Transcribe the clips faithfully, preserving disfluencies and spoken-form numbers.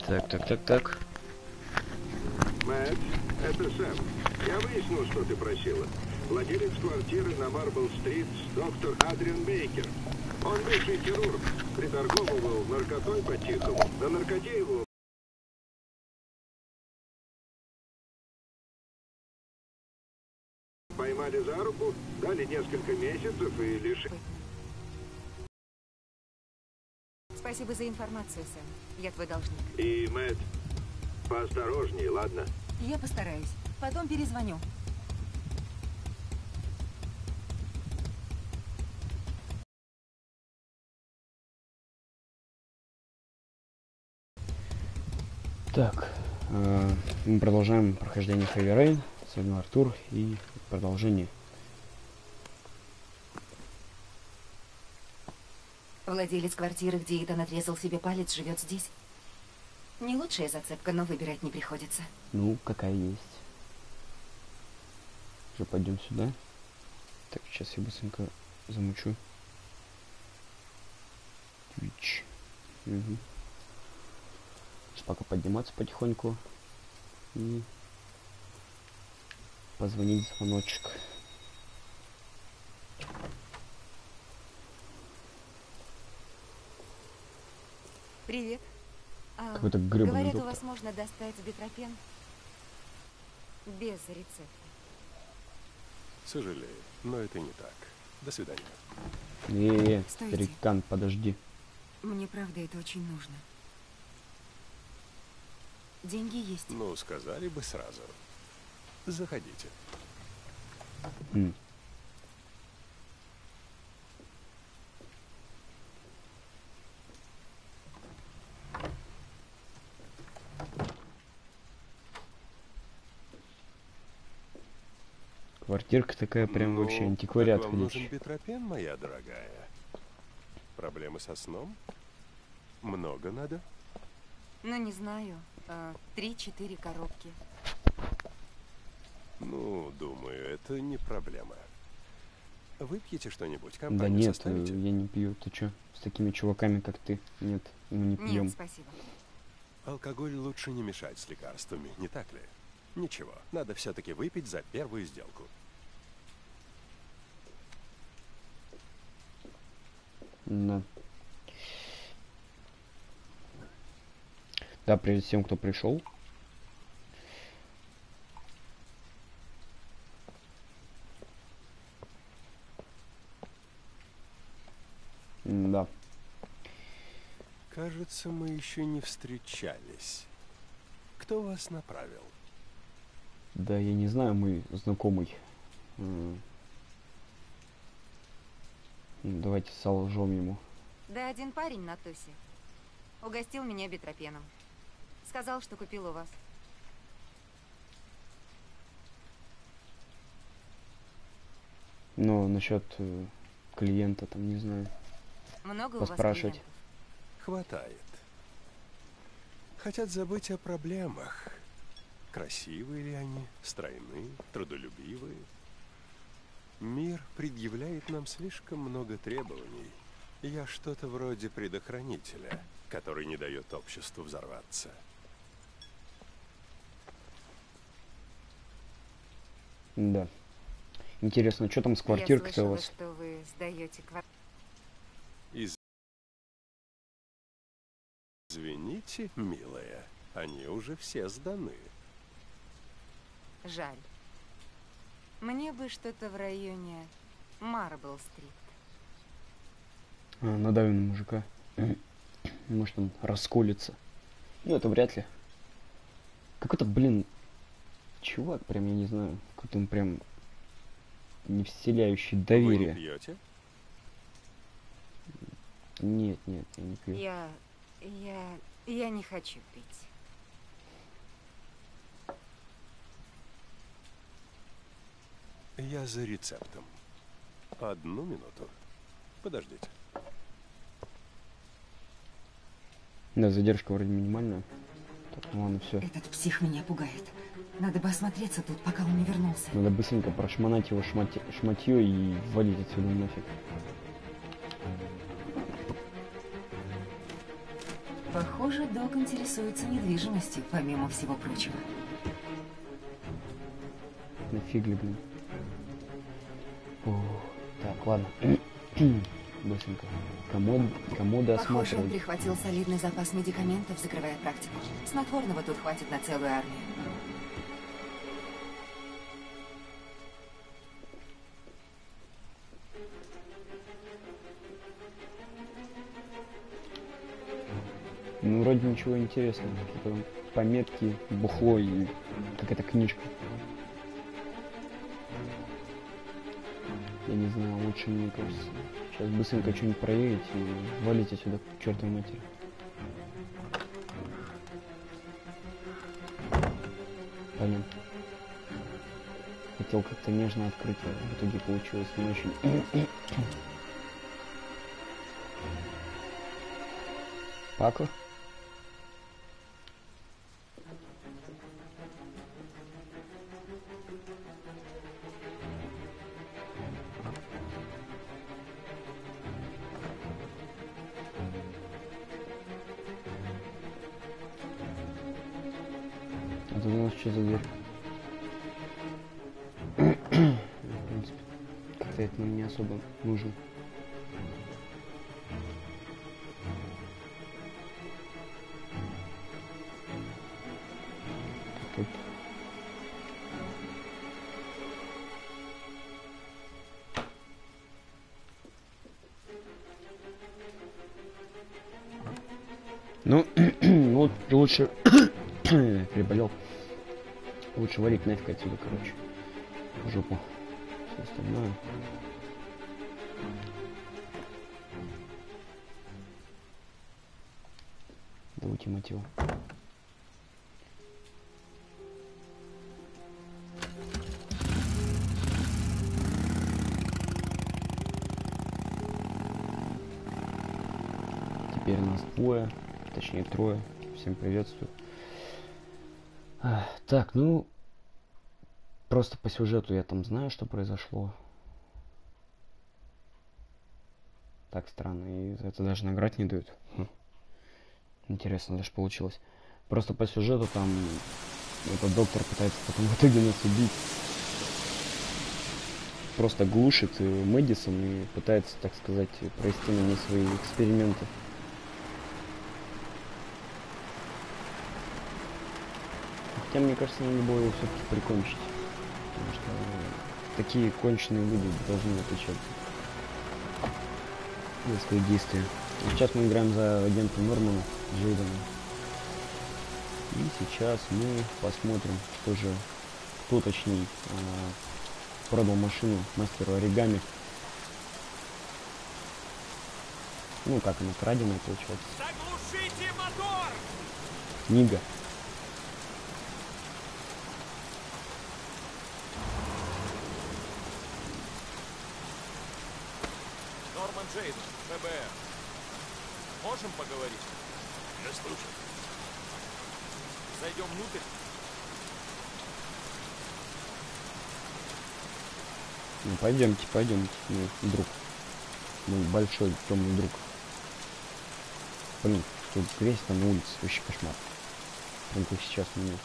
Так, так, так, так. Мэтт, это Сэм. Я выяснил, что ты просила. Владелец квартиры на Марбл-стрит, доктор Адриан Бейкер. Он бывший хирург, приторговывал наркотой по-тихому. На наркоте его поймали за руку, дали несколько месяцев и лишили. Спасибо за информацию, Сэм. Я твой должник. И, Мэтт, поосторожней, ладно? Я постараюсь. Потом перезвоню. Так, э, мы продолжаем прохождение Heavy Rain. С вами Артур и продолжение. Владелец квартиры, где Итан отрезал себе палец, живет здесь. Не лучшая зацепка, но выбирать не приходится. Ну, какая есть. Уже пойдем сюда. Так, сейчас я быстренько замучу. Twitch. Угу. Сейчас пока подниматься потихоньку. И позвонить в звоночек. Привет. А, Какой-то гребаный говорят, доктор. у вас можно достать битропен без рецепта. Сожалею, но это не так. До свидания. Э, Стойте. старикан, подожди. Мне правда это очень нужно. Деньги есть. Ну, сказали бы сразу. Заходите. М. Квартирка такая прям Ну, вообще антиквариат так вам нужен ходячий. битропен, моя дорогая? Проблемы со сном? Много надо? Ну, не знаю. а, Три-четыре коробки. Ну, думаю, это не проблема. Выпьете что-нибудь? Да Компанию нет, э, составите? я не пью. Ты чё? С такими чуваками, как ты? Нет, мы не пьем. Нет, спасибо. Алкоголь лучше не мешать с лекарствами, не так ли? Ничего, надо все-таки выпить за первую сделку. Да. Да, привет всем, кто пришел. Да. Кажется, мы еще не встречались. Кто вас направил? Да, я не знаю, мой знакомый. М. Ну, давайте солжем ему. Да один парень на тусе. Угостил меня битропеном. Сказал, что купил у вас. Но насчет э, клиента, там, не знаю. Много у вас Поспрашивать. клиентов? Хватает. Хотят забыть о проблемах. Красивые ли они, стройны, трудолюбивые. Мир предъявляет нам слишком много требований. Я что-то вроде предохранителя, который не дает обществу взорваться. Да. Интересно, что там с квартиркой-то у Я вас? слышала, что вы сдаете квартиру. Извините, милая, они уже все сданы. Жаль. Мне бы что-то в районе Марбл-стрит. А, надавим на мужика. Может, он расколется. Ну, это вряд ли. Какой-то, блин, чувак, прям, я не знаю, какой-то он прям не вселяющий Вы не доверие. пьете? Нет, нет, я не пью. Я... я... я не хочу пить. Я за рецептом. Одну минуту. Подождите. Да, задержка вроде минимальная. Так, ну ладно, все. Этот псих меня пугает. Надо бы осмотреться тут, пока он не вернулся. Надо быстренько прошмонать его шмати... шматье и валить отсюда нафиг. Похоже, док интересуется недвижимостью, помимо всего прочего. Нафиг ли, блин. О, так, ладно. Быстренько. Комод, комоды Похоже, он осматривать. прихватил солидный запас медикаментов, закрывая практику. Снотворного тут хватит на целую армию. Ну, вроде ничего интересного. Какие-то там пометки, бухло и какая-то книжка. Я не знаю, лучше, мне кажется, сейчас быстренько что-нибудь проверить и валить отсюда к чертовой матери. Понятно. Хотел как-то нежно открыть, а в итоге получилось не очень. Пако? А тут у нас что за дверь? В принципе, как-то это нам не особо нужен. Тут. Ну, вот лучше переболел. Лучше валить нафиг отсюда, короче. В жопу. Все остальное. Да ультиматива. Теперь нас двое, точнее трое. Всем приветствую. А, так, ну, просто по сюжету я там знаю, что произошло. Так странно, и за это даже наград не дают. Хм. Интересно даже получилось. Просто по сюжету там этот доктор пытается потом в итоге нас убить. Просто глушит Мэдисон и пытается, так сказать, провести на ней свои эксперименты. Хотя, мне кажется, надо было его все-таки прикончить. Потому что такие конченые люди должны отвечать за свои действия. И сейчас мы играем за агента Нормана Джейдена. И сейчас мы посмотрим, что же, кто точнее продал машину мастеру оригами. Ну, как она, краденая, получается. Заглушите мотор! Книга. Норман Джейден, ФБР. Можем поговорить? Я слушаю. Зайдем внутрь? Ну, пойдемте, пойдемте, мой друг. Мой большой темный друг. Блин, тут грязь там на улице, вообще кошмар. Прям как сейчас у меня.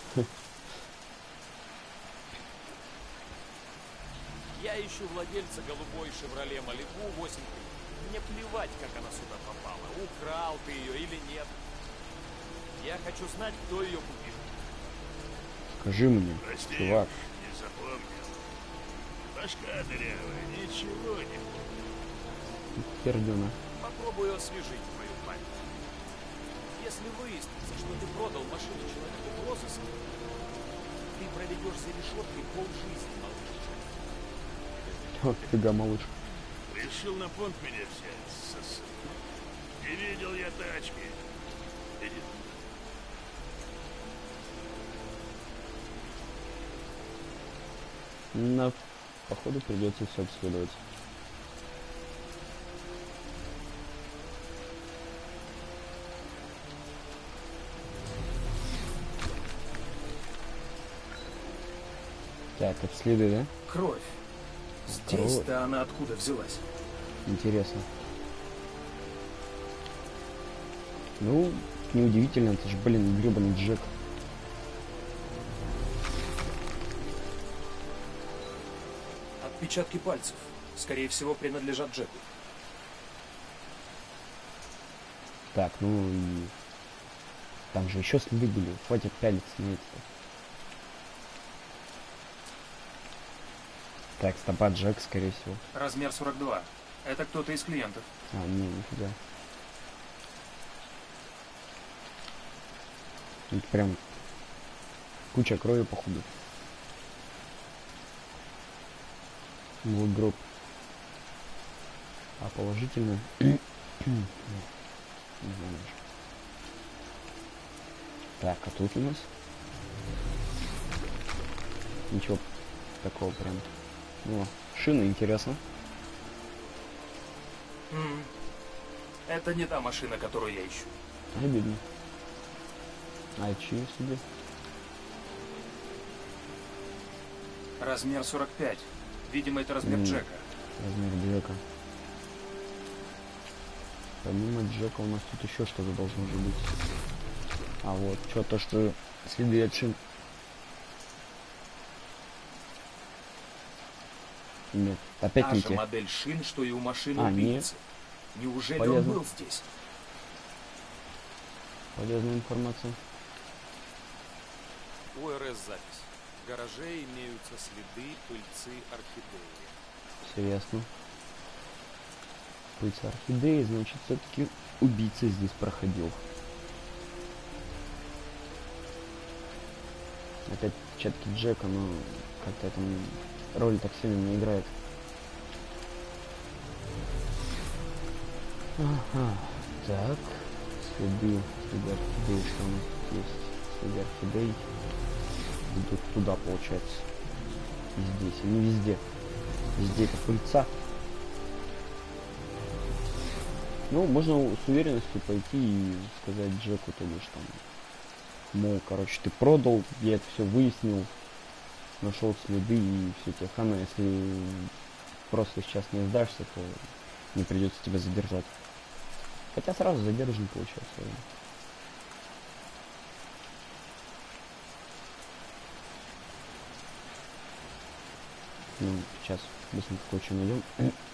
Я ищу владельца голубой «Шевроле Малибу» восемь три. Мне плевать, как она сюда попала. Украл ты ее или нет. Я хочу знать, кто ее купил. Скажи мне, Прости, чувак. не запомнил. Башка дырявая, ничего не помню. Пердена. Попробую освежить твою память. Если выяснится, что ты продал машину человеку в розыске, ты проведешь за решеткой полжизни, малыш. О, фига, малыш. Решил на понт меня взять, сосу. Не видел я тачки. Иди. На, походу придется все обследовать. Так, обследуй, да? Кровь. Здесь-то она откуда взялась? Интересно. Ну, это неудивительно, это же, блин, гребаный Джек. Отпечатки пальцев. Скорее всего, принадлежат Джеку. Так, ну и... Там же еще следы были. Хватит пялиться на это. Так, стопа Джек, скорее всего. Размер сорок два. Это кто-то из клиентов. А, не, нифига. Это прям куча крови, походу. Вот гроб. А положительно... Не знаю даже. Так, а тут у нас? Ничего такого прям. О, шина, интересно. М-м. Это не та машина, которую я ищу. Обидно. А чьи себе? Размер сорок пять. Видимо, это размер М, Джека. Размер Джека. Помимо Джека у нас тут еще что-то должно же быть. А вот, что-то, что следы от шин. Нет, опять Та не же те. модель шин, что и у машины А, убийцы. Неужели Полезно. он был здесь? Полезная информация. У эр эс запись. В гараже имеются следы пыльцы орхидеи. Все ясно. Пыльца орхидеи, значит, все-таки убийца здесь проходил. Опять отпечатки Джека, но как-то это роль так сильно не играет. Ага, так. Следы, следы орхидеи, что у нас тут есть? Следы орхидей идут туда, получается. И здесь, и не везде. Везде это пыльца. Ну, можно с уверенностью пойти и сказать Джеку, то бишь там, мол, короче, ты продал, я это все выяснил, нашел следы и все тебе хана, если просто сейчас не сдашься, то не придется тебя задержать. Хотя сразу задержан, получается. Ну, сейчас быстренько кое-что найдем.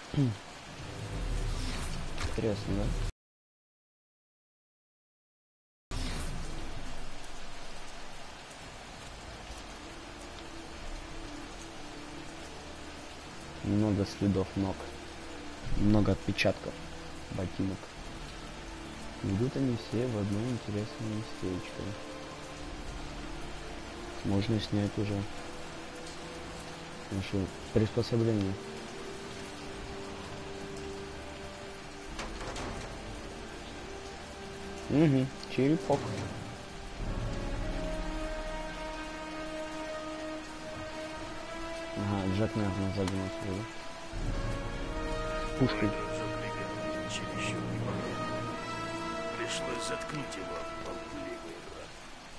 Интересно, да? Много следов ног. Много отпечатков ботинок. Идут они все в одно интересное местечко. Можно снять уже наше приспособление. Угу, черепок. Ага, Джек, наверное, сзади нас уже. С пушкой. Пришлось заткнуть его, болтливый брат.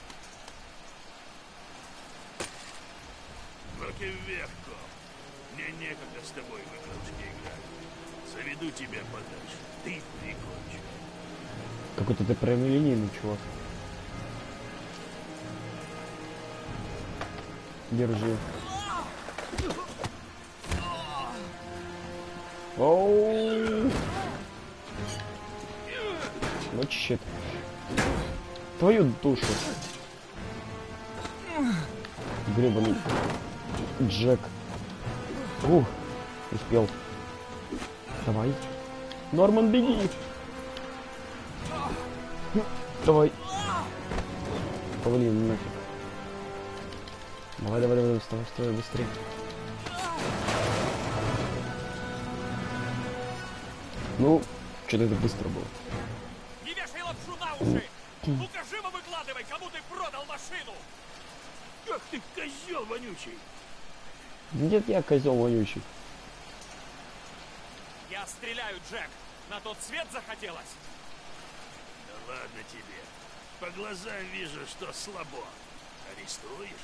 Руки вверх, коп. Мне некогда с тобой в игрушки играть. Заведу тебя подальше. Ты прикончишь. Какой-то ты прямолинейный чувак. Держи. Оу. Вот щит. Твою душу. Гребаный Джек. Ух, успел. Давай. Норман, беги. Давай. Блин, нафиг. Давай, давай, давай, вставай, вставай, быстрее. Ну, что-то это быстро было. Не вешай лапшу на уши! Ну-ка живо выкладывай, кому ты продал машину! Ах ты, козел вонючий! Нет, я козел вонючий. Я стреляю, Джек! На тот свет захотелось! Да ладно тебе. По глазам вижу, что слабо. Арестуешь?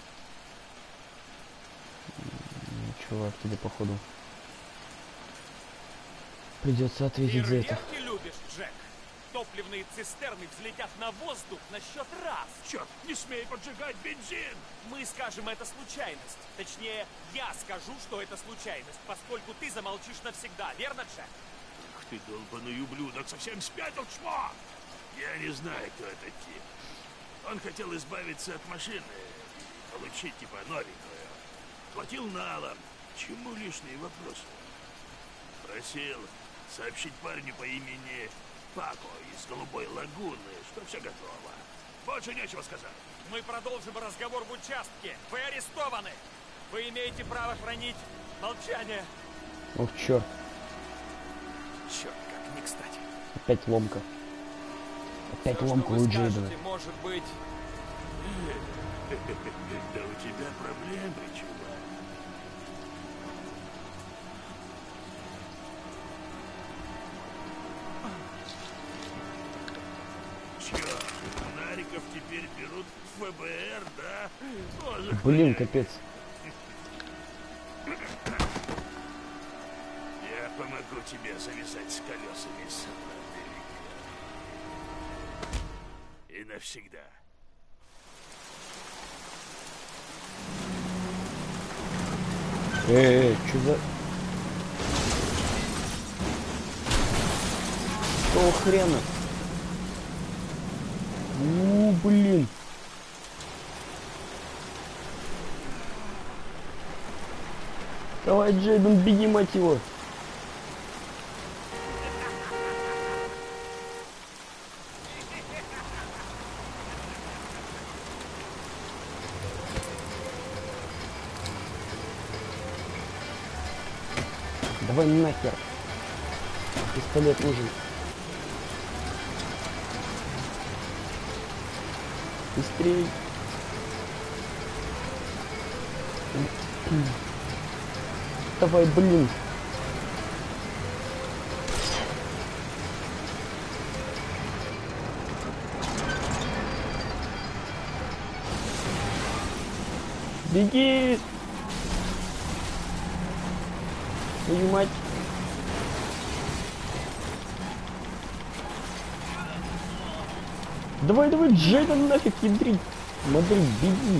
Ну, чувак, тебе походу придется ответить за это. Фейерверки любишь, Джек? топливные цистерны взлетят на воздух на счет раз. Черт, не смей поджигать бензин! Мы скажем, это случайность. Точнее, я скажу, что это случайность, поскольку ты замолчишь навсегда, верно, Джек? Ах ты, долбаный ублюдок, совсем спятил, чмо! Я не знаю, кто этот тип. Он хотел избавиться от машины, получить типа новенькую. Платил налом. Чему лишние вопросы? Просил сообщить парню по имени Пако из Голубой Лагуны, что все готово. Больше нечего сказать. Мы продолжим разговор в участке. Вы арестованы. Вы имеете право хранить молчание. Ох, черт. Черт, как не кстати. Опять ломка. Опять Все, ломка что вы у Джейда. скажете, может быть... Да у тебя проблемы, чувак. Чё, фонариков теперь берут в ФБР, да? Тоже Блин, хуйня. капец. Я помогу тебе завязать с колесами и навсегда. Эй, эй, чё за... Что хрена? У, блин. Давай, Джейден, беги, мать его. Давай нахер. Пистолет нужен. Быстрей. Давай, блин. Беги! Твою мать! Давай, давай, Джейден, нафиг, ядрить! Смотри, беги!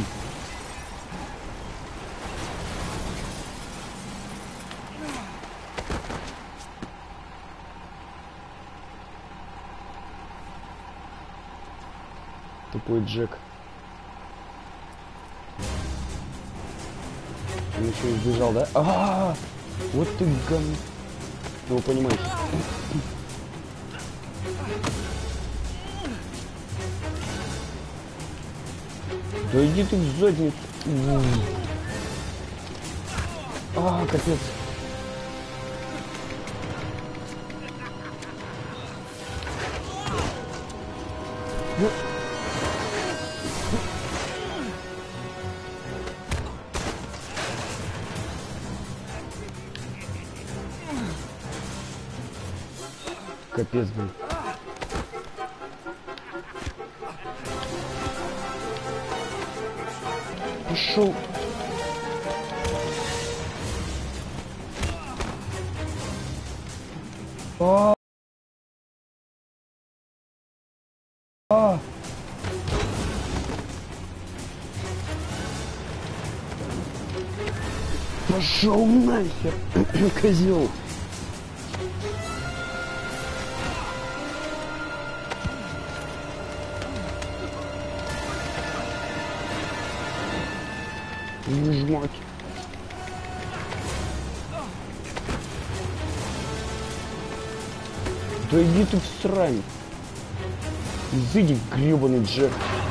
Тупой Джек. Он еще и сбежал, да? А, -а, -а! Вот ты гам... Ну, вы понимаете. Да иди ты в задницу. А, капец. Капец, блин. Пошел. А. А. Пошел нахер, козел. Жмать. Да иди ты в срань. Изыди, гребаный Джек.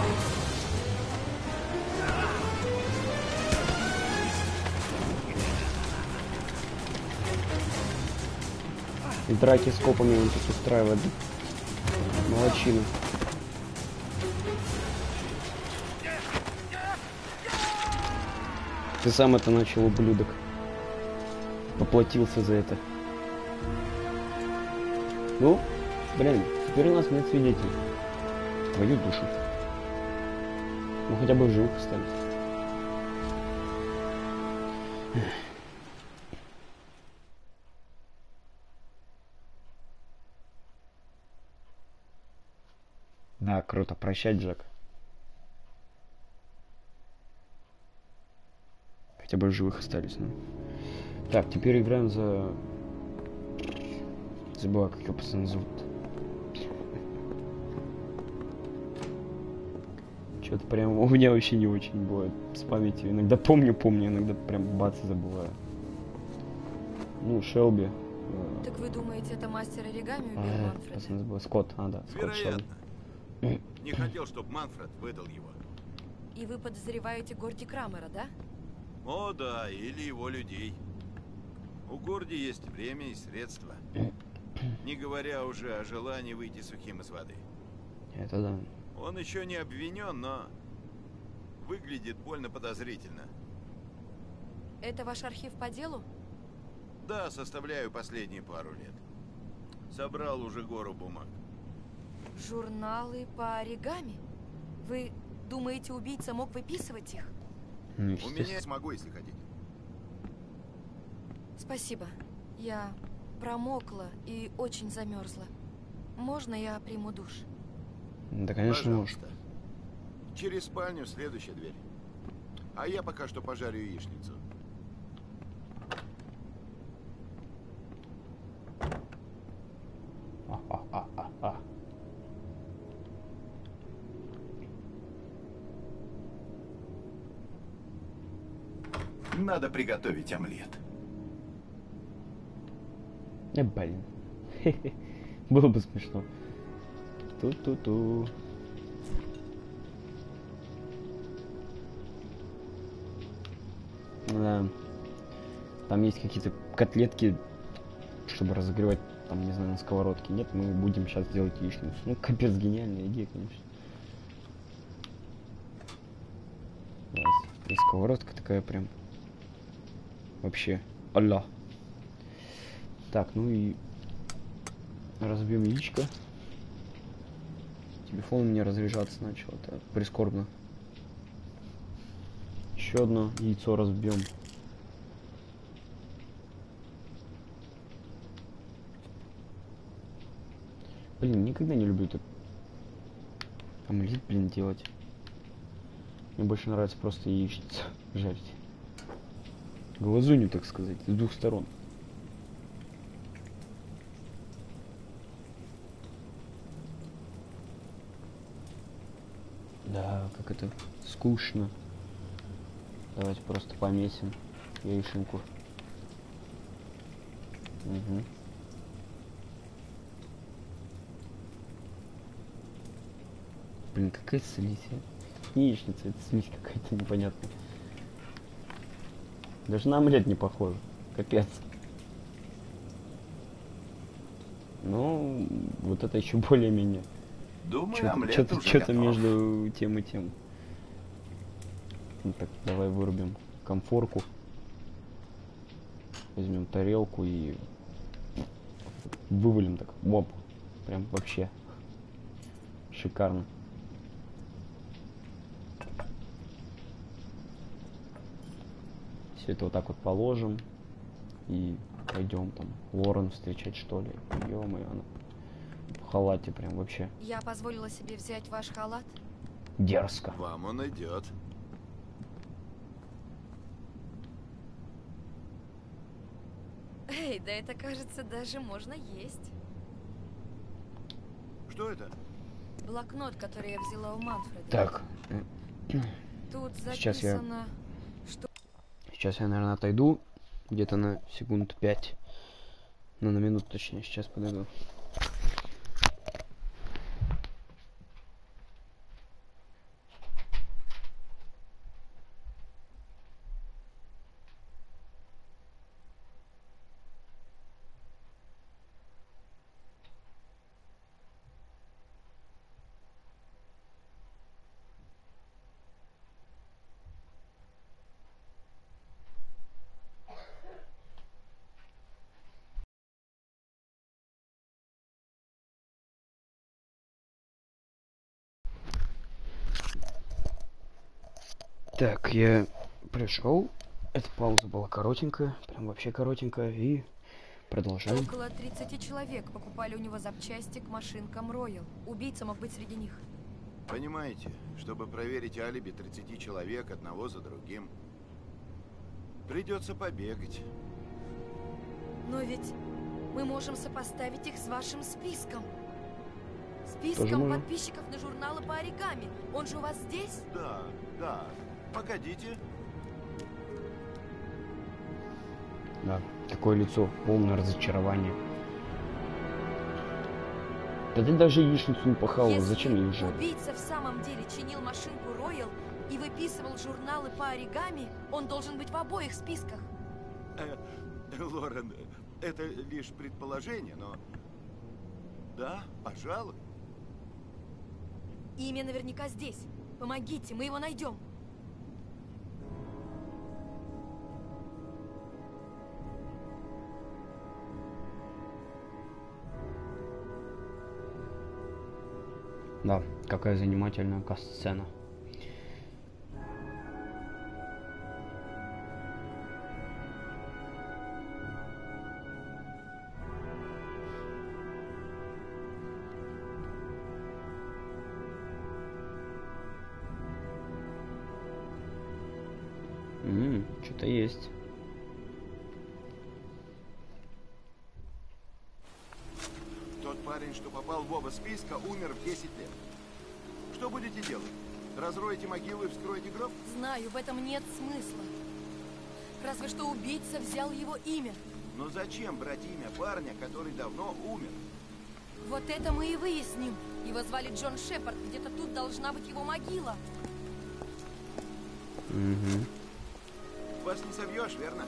Драки с копами он тут устраивает. Молодчина. Ты сам это начал, ублюдок. Поплатился за это. Ну, блин, теперь у нас нет свидетелей. Твою душу. Ну хотя бы в живых остались. Да, круто. Прощай, Джек. Хотя бы живых остались, ну. Так, теперь играем за... Забыла, как его пацаны зовут. Что-то прям у меня вообще не очень бывает с памятью. Иногда помню, помню, иногда прям бац и забываю. Ну, Шелби. Так вы думаете, это мастер оригами убил А, Манфреда? пацан забыл. Скотт, а, да, Скотт Шелби. Вероятно. Не хотел, чтобы Манфред выдал его. И вы подозреваете Горди Крамера, да? О, да, или его людей. У Горди есть время и средства. Не говоря уже о желании выйти сухим из воды. Это да. Он еще не обвинен, но выглядит больно подозрительно. Это ваш архив по делу? Да, составляю последние пару лет. Собрал уже гору бумаг. Журналы по оригами? Вы думаете, убийца мог выписывать их? Ну, У естественно. меня смогу, если хотите. Спасибо. Я промокла и очень замерзла. Можно я приму душ? Да, конечно, может. Пожалуйста. Через спальню следующая дверь. А я пока что пожарю яичницу. А-а-а-а-а. Надо приготовить омлет. Э, блин. Было бы смешно. Ту-ту-ту. Да. Там есть какие-то котлетки, чтобы разогревать, там, не знаю, на сковородке. Нет, мы будем сейчас делать яичницу. Ну, капец, гениальная идея, конечно. Раз. И сковородка такая прям. Вообще. Алло. Так, ну и разбьем яичко. Телефон у меня разряжаться начал. Это прискорбно. Еще одно яйцо разбьем. Блин, никогда не люблю этот омлет, блин, делать. Мне больше нравится просто яичницу жарить. Глазунью, так сказать, с двух сторон. Да, как это скучно. Давайте просто помесим яишенку. Угу. Блин, какая слизь, а? Не яичница, это слизь какая-то непонятная. Даже на омлет не похоже. Капец. Ну, вот это еще более-менее. Думаю, омлет Что-то уже что-то готов. между тем и тем. Ну, так, давай вырубим конфорку. Возьмем тарелку и вывалим так. Воп. Прям вообще шикарно. Все это вот так вот положим. И пойдем там Лорен встречать, что ли. Ё-моё, она в халате прям вообще Я позволила себе взять ваш халат. дерзко. Вам он идет. Эй, да это, кажется, даже можно есть. Что это? Блокнот, который я взяла у Манфреда. Так, Тут сейчас я- записано, что... сейчас я, наверное, отойду. Где-то на секунд пять. Ну, на минуту точнее. Сейчас подойду. Так, я пришел. Эта пауза была коротенькая, прям вообще коротенькая, и продолжаем. Около тридцати человек покупали у него запчасти к машинкам Royal. Убийца мог быть среди них. Понимаете, чтобы проверить алиби тридцати человек одного за другим, придется побегать. Но ведь мы можем сопоставить их с вашим списком. Списком подписчиков на журналы по оригами. Он же у вас здесь? Да, да. Погодите. Да, такое лицо, полное разочарование. Да ты даже яичницу не пахала, Если зачем ей уже? убийца в самом деле чинил машинку Роял и выписывал журналы по оригами, он должен быть в обоих списках. Э, Лорен, это лишь предположение, но... Да, пожалуй. Имя наверняка здесь. Помогите, мы его найдем. Да, какая занимательная касцена. Ммм, что-то есть. Тот парень, что попал в оба списка, умер в десять лет. Что будете делать? Разроете могилу и вскроете гроб? Знаю, в этом нет смысла. Разве что убийца взял его имя. Но зачем брать имя парня, который давно умер? Вот это мы и выясним. Его звали Джон Шепард. Где-то тут должна быть его могила. Угу. Вас не собьешь, верно?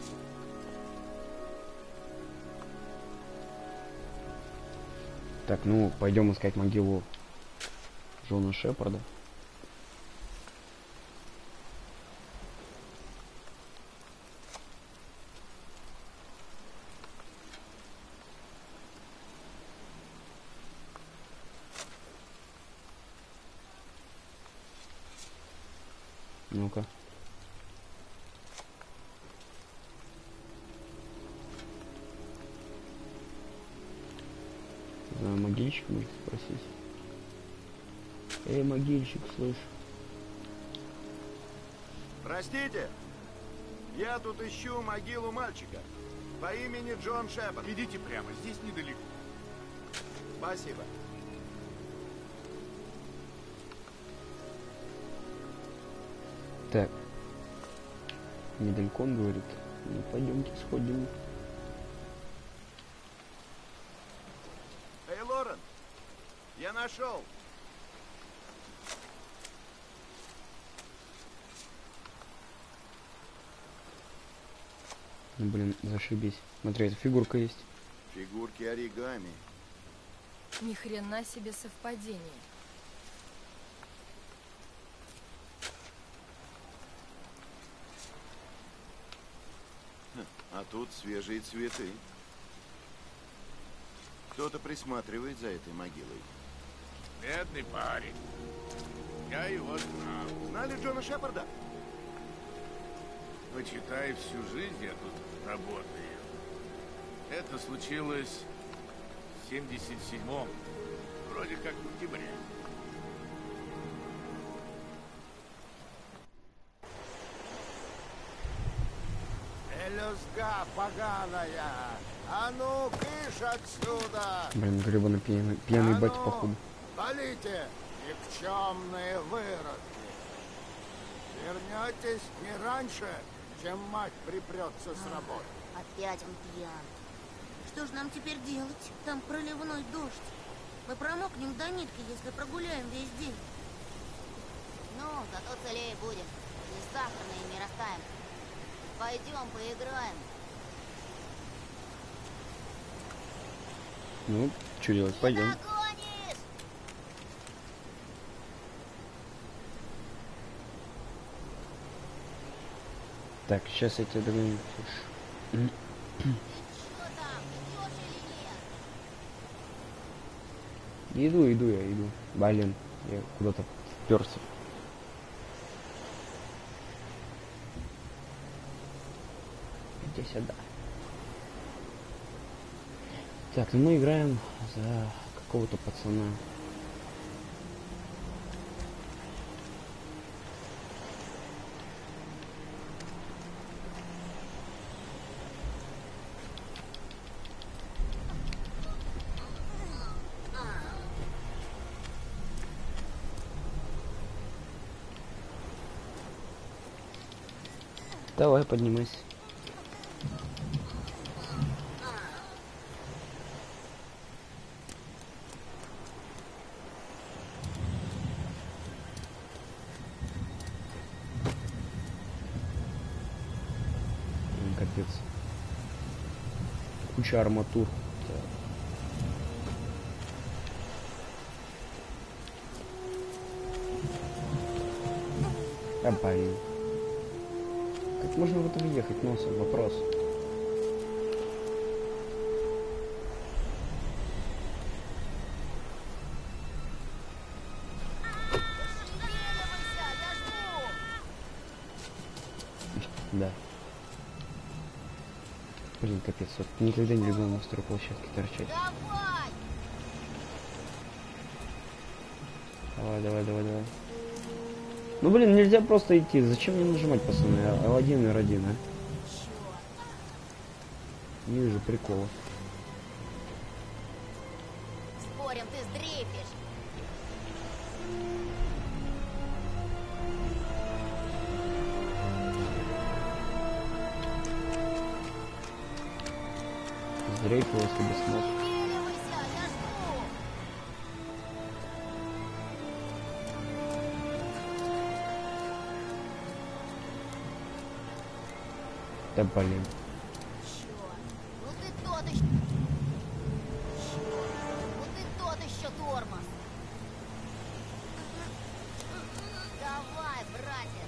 Так, ну, пойдем искать могилу Джона Шепарда. Ну-ка. Знаю, могильщик можно спросить. Эй, могильщик, слышь. Простите, я тут ищу могилу мальчика по имени Джон Шепард. Идите прямо, здесь недалеко. Спасибо. Так. Недалеко он говорит. Ну, пойдемте сходим. Эй, Лорен, я нашел. Ну, блин, зашибись. Смотри, эта фигурка есть. Фигурки оригами. Ни хрена себе совпадение. А тут свежие цветы. Кто-то присматривает за этой могилой. Бедный парень. Я его знал. Знали Джона Шепарда? Почитай, всю жизнь я тут работаю. Это случилось в семьдесят седьмом, вроде как в октябре. Элюзга поганая! А ну, кыш отсюда! Блин, гребаный пьяный, пьяный а батя, ну, походу. Полите, никчемные выродки! Вернетесь не раньше, чем мать припрется с работы. Опять он пьян. Что же нам теперь делать? Там проливной дождь. Мы промокнем до нитки, если прогуляем весь день. Ну, зато целее будем. Не сахарные не растаем. Пойдем поиграем. Ну, что делать? Пойдем. Догонишь! Так, сейчас я тебя догоню. Иду, иду, я иду. Блин, я куда-то вперся. Иди сюда. Так, ну мы играем за какого-то пацана. Давай, поднимайся. Капец. Куча арматур. А, блин. Как можно в это въехать носом? Вопрос. Да. Блин, капец, вот никогда не любил на стройплощадке торчать. Давай, давай, давай, давай. Ну блин, нельзя просто идти. Зачем мне нажимать, пацаны? эл один, эр один, а? Не вижу прикола. Спорим, ты сдрейфишь. Сдрейфил, если бы смог. Да блин. Ну ты тот еще. Ну ты тот еще тормоз. Давай, братец.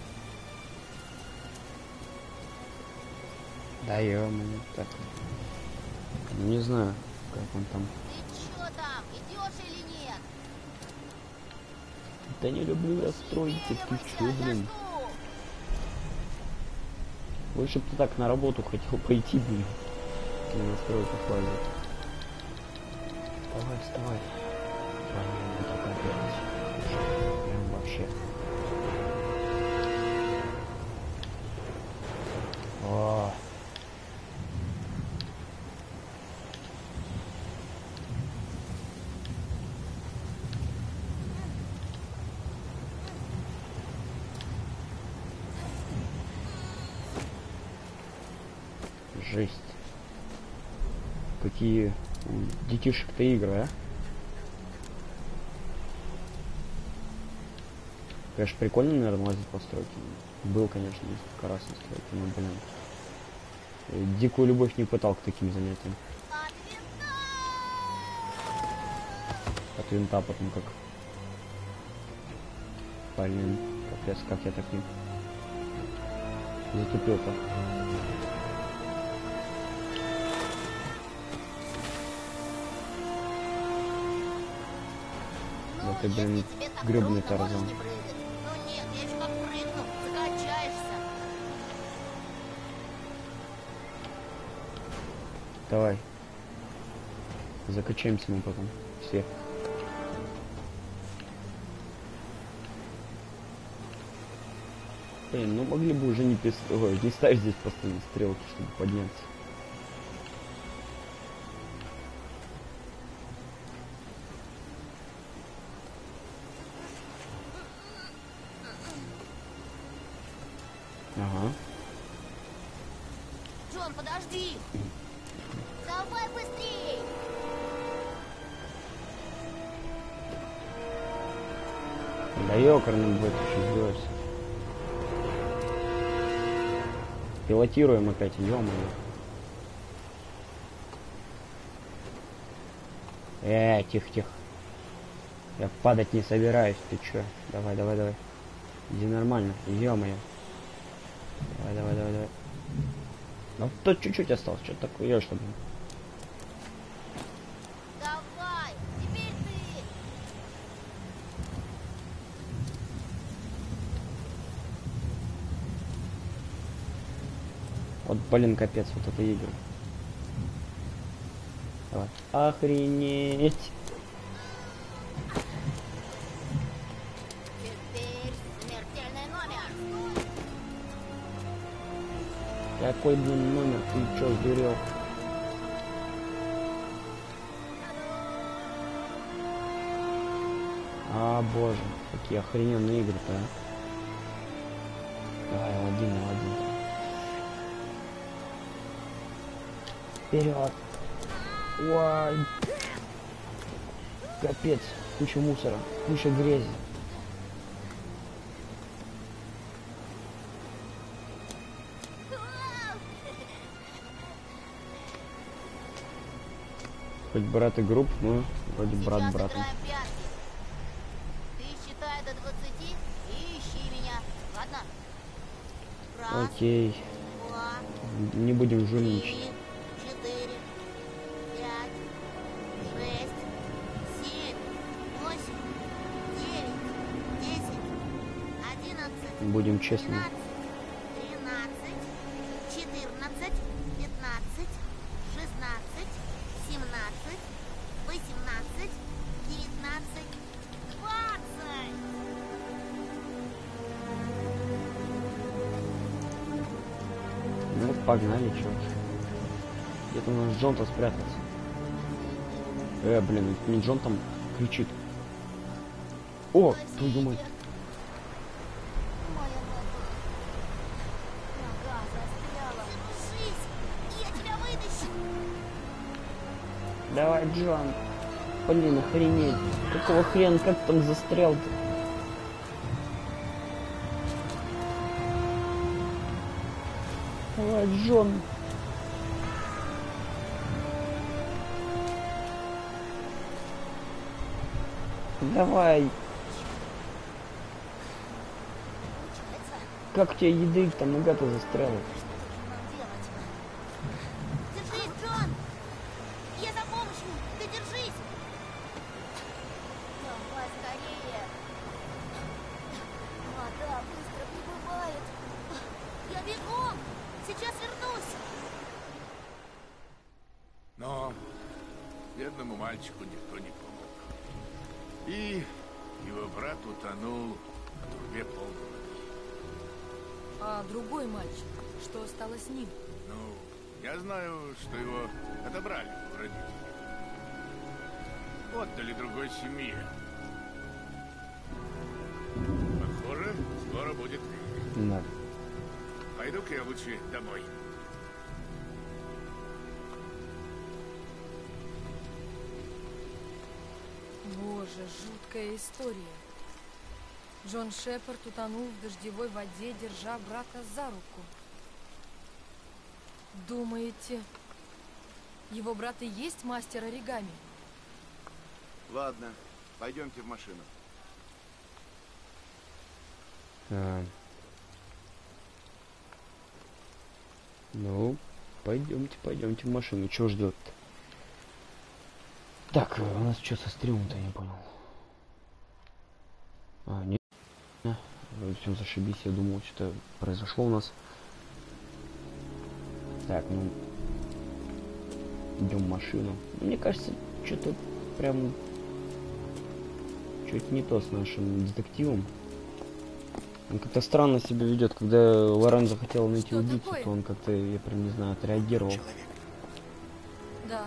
Да ё-моё, так. Не знаю, как он там. Ты чё там, идешь или нет? Да не люблю я стройки, ты чё, блин? Лучше бы ты так на работу хотел пойти, блин. Не на стройку лазить. Давай, вставай. Блин, это капец. Прям вообще. О. Жесть. Какие у детишек-то игры, а? Конечно, прикольно, наверное, лазить по стройке. Был, конечно, несколько раз на стройке, но, блин. Дикую любовь не пытал к таким занятиям. От винта потом как. Блин, капец, как я так не затупил-то. Да ты, блин, гребаный Тарзан. Ну нет, я еще как прыгну, закачаешься. Давай. Закачаемся мы потом. Все. Блин, ну могли бы уже не пис... Ой, не ставить здесь постоянно стрелки, чтобы подняться. Ага. Джон, подожди. Давай быстрей. Да ёкарный будет еще сделать. Пилотируем опять, ё-моё. Э, тихо-тихо. Я падать не собираюсь, ты чё? Давай, давай, давай. Иди нормально, ё-моё. Давай, давай, давай, давай. Ну, тут чуть-чуть осталось, что-то такое, чтобы... Давай, теперь ты. Вот, блин, капец, вот это игры. Давай. Охренеть. Теперь смертельный номер. Какой, блин, номер? Ты чё, сдурел? А, боже, какие охрененные игры-то, а? Давай, один, один. Вперед! Ой! Капец! Куча мусора, куча грязи. Хоть брат и групп, но вроде брат брату. Ты считай до двадцати и ищи меня, ладно? Раз, окей. два, не будем жульничать. три, четыре, пять, шесть, семь, восемь, девять, десять, одиннадцать, Будем честными. тринадцать, четырнадцать, пятнадцать, шестнадцать, семнадцать, восемнадцать, девятнадцать, двадцать. Ну вот погнали, чё. Где-то у нас Джон-то спрятался. Э, блин, не Джон там кричит. О, твою мать. Моя нога. Нога застряла. Держись, я тебя вытащу. Давай, Джон. Блин, охренеть. Какого хрена, как ты там застрял-то? Давай, Джон. Давай. Как у тебя еды там нога-то застряла? Держись, Джон. Я за помощью. Ты держись. Давай скорее. Вода быстро прибывает. Я бегом. Сейчас вернусь. Но бедному мальчику никто не помог. И его брат утонул в трубе полной воды. А другой мальчик, что стало с ним? Ну, я знаю, что его отобрали у родителей. Отдали другой семье. Похоже, скоро будет ты. Да. Пойду-ка я лучше домой. Боже, жуткая история. Джон Шепард утонул в дождевой воде, держа брата за руку. Думаете, его брат и есть мастер оригами? Ладно, пойдемте в машину. А. Ну, пойдемте, пойдемте в машину. Чего ждет-то? Так, у нас что со стримом-то, я не понял. А, нет. Все, зашибись, я думал, что-то произошло у нас. Так, ну... Идем в машину. Мне кажется, что-то прям... Чуть не то с нашим детективом. Он как-то странно себя ведет, когда Лорен захотела найти Что убийцу, такое? то он как-то, я прям не знаю, отреагировал. Человек. Да.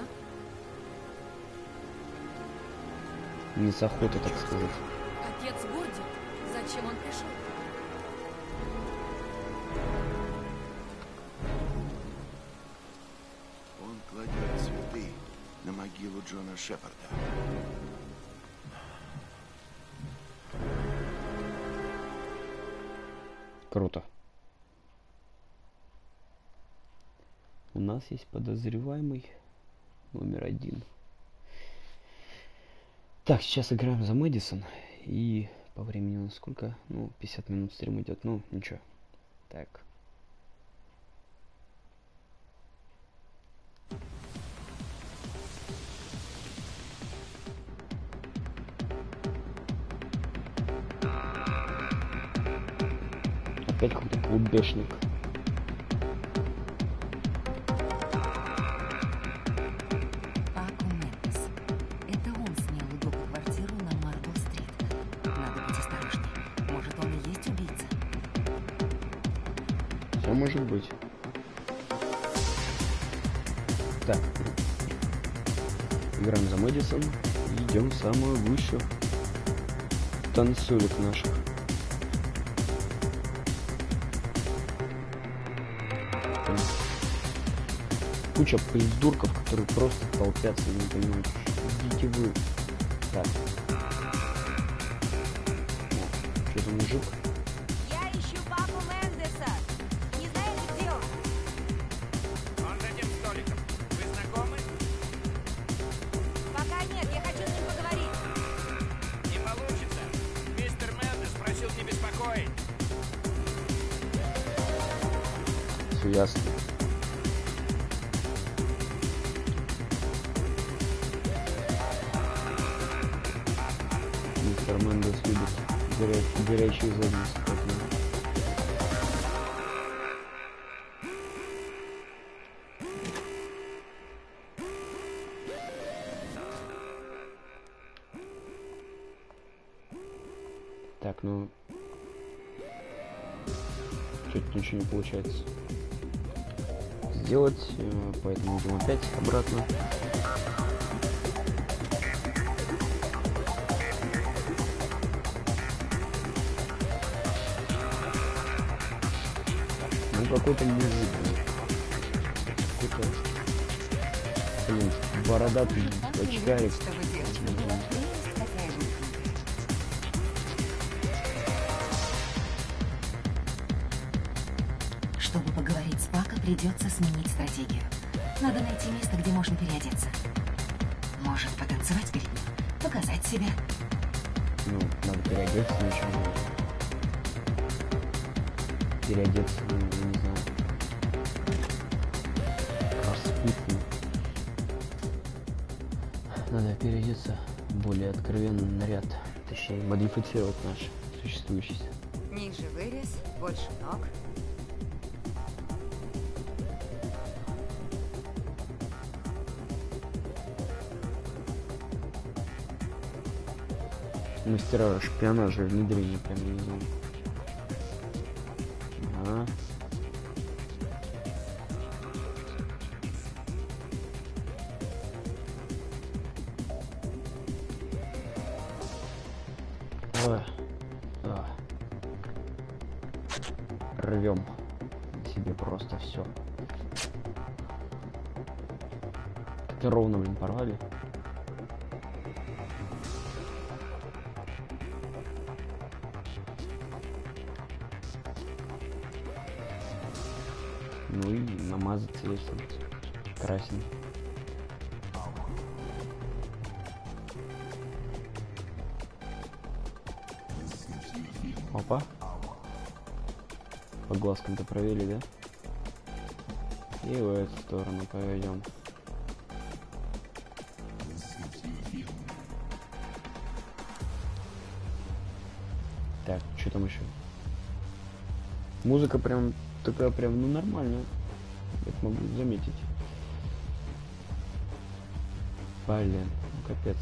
Не с охоты, так сказать. Отец Горди. Зачем он пришел? Он кладет цветы на могилу Джона Шепарда. Круто. У нас есть подозреваемый номер один. Так, сейчас играем за Мэдисон. И по времени у нас сколько? Ну, пятьдесят минут стрим идет. Ну, ничего. Так. Опять какой-то клубешник. Пако Мендес. Это он снял у Дока квартиру на Марбл-стрит. Надо быть осторожней. Может, он и есть убийца? Все может быть. Так. Играем за Мэдисон. Идем в самую гущу танцулек наших. куча придурков, которые просто толпятся, я не понимаю. Идите вы. Так. Что за мужик? Я ищу папу Мендеса. Не знаете, где он? Он за тем столиком. Вы знакомы? Пока нет, я хочу с ним поговорить. Не получится. Мистер Мендес просил не беспокоить. Все ясно. Мистер Мендес любит горя- горячие задницы. Поэтому... Так, ну... Что-то ничего не получается сделать, поэтому идем опять обратно. Ну какой-то мужик, какой-то, блин, бородатый очкарик. Чтобы поговорить с Пако, придется сменить стратегию. Надо найти место, где можно переодеться. Может, потанцевать перед ним, показать себя. Ну, надо переодеться, ничего. Переодеться, ну, я не знаю. Распутный. Надо переодеться в более откровенный наряд. Точнее, модифицировать наш существующий. Ниже вырез, больше ног. Мастера шпионажа и внедрения, прям не знаю. Ага. Ой. А. Рвем себе просто все. Как-то ровно, блин, порвали. Ну и намазаться, если красен. Опа. По глазкам-то провели, да? И в эту сторону пойдем. Так, что там еще? Музыка прям такая прям, ну, нормальная. Это могу заметить. Блин, ну капец.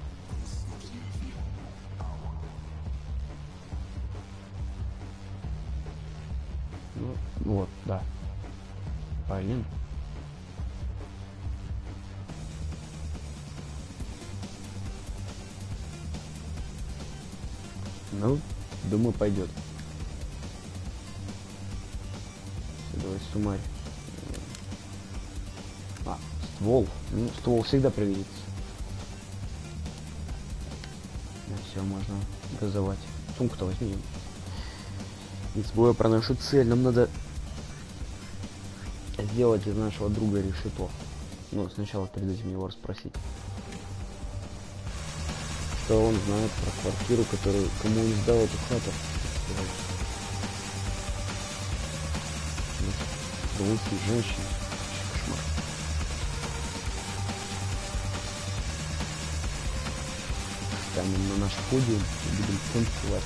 Ну, вот, да. Блин. Ну, думаю, пойдет. Давай суммарь. А, ствол. Ну, ствол всегда пригодится. Ну, все, можно газовать. Сумку-то возьмем. Не забывай про нашу цель. Нам надо сделать из нашего друга решето. Ну, сначала перед этим его расспросить. Что он знает про квартиру, которую кому он сдал эту хату. Русские женщины. Кошмар. Станем на наш подиум и будем танцевать.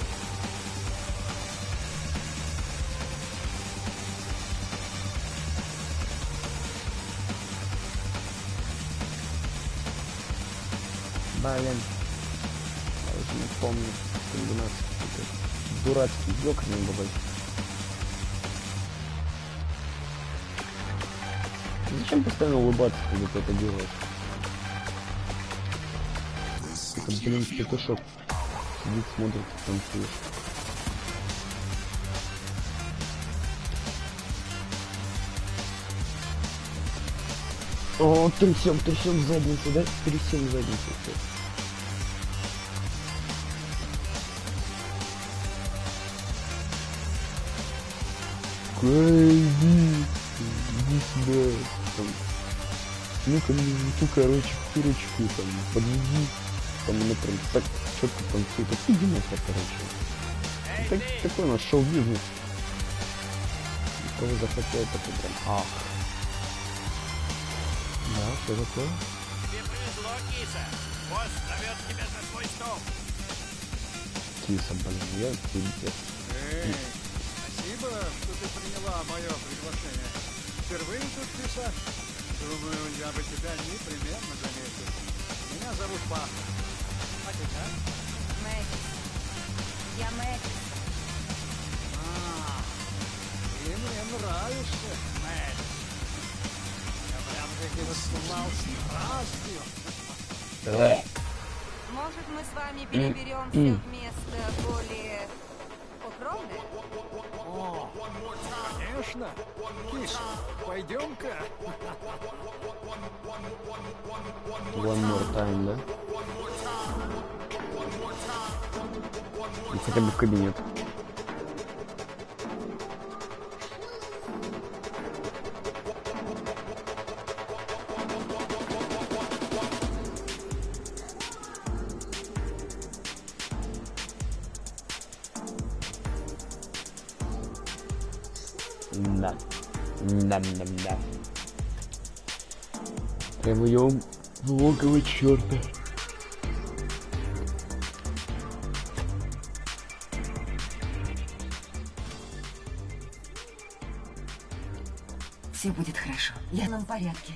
Блин. Я уже не помню. Комбинация. Дурацкий ёкарный бабай. Зачем постоянно улыбаться, когда ты это делаешь? Это, блин, петушок. Сидит, смотрит, танцует. О, трясем, трясем задницу, да? Трясем задницу. Все. Иди, иди сюда. Там. Ну-ка, ну, короче, курочку там, подведи. Там, ну, прям так четко танцует. А ты нахер, короче. Так, такой у нас шоу-бизнес. Кого захотел, такой прям. Ах. Да, что такое? Тебе повезло, киса. Босс зовет тебя за свой стол. Киса, блин, я тебе. Эй, спасибо, что ты приняла мое приглашение. Впервые тут писать. Думаю, я бы тебя непременно заметил. Меня зовут Паха. А тебя? Мэттис. Я Мэттис. А, ты мне нравишься, Мэттис. Я прям-таки воспылал страстью. Может, мы с вами переберемся в место более укромное? О, конечно. Киса, пойдем-ка. One more time, да? И хотя бы в кабинет. Да. Да, да, да. Прям идем в логово черта. Все будет хорошо. Я в порядке.